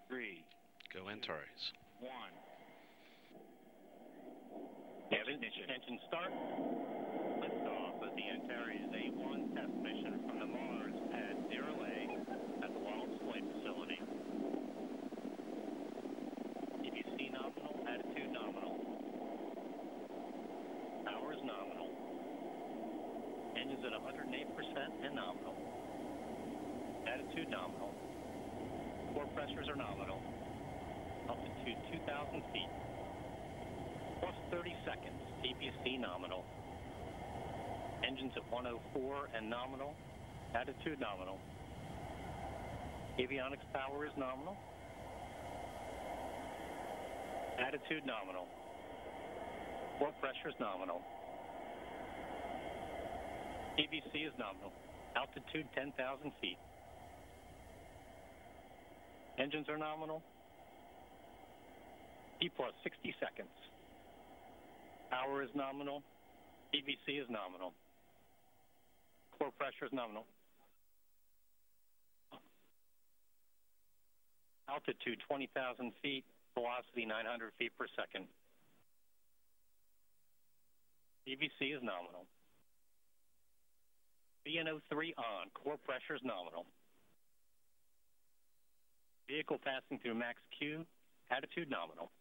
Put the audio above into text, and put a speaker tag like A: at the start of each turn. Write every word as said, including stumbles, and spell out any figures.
A: Three.
B: Go Antares.
A: One.
C: Ignition. Engine start. Liftoff of the Antares A one test mission from the Mars Pad zero A at the Wallops Flight Facility. D V C nominal, attitude nominal. Power is nominal. Engines at one hundred eight percent and nominal. Attitude nominal. Core pressures are nominal. Altitude two thousand feet. Plus thirty seconds. T P C nominal. Engines at one oh four and nominal. Attitude nominal. Avionics power is nominal. Attitude nominal. Core pressure is nominal. T V C is nominal. Altitude ten thousand feet. Engines are nominal. T plus sixty seconds. Power is nominal. T V C is nominal. Core pressure is nominal. Altitude twenty thousand feet. Velocity nine hundred feet per second. T V C is nominal. V N O three on. Core pressure is nominal. Vehicle passing through max Q. Attitude nominal.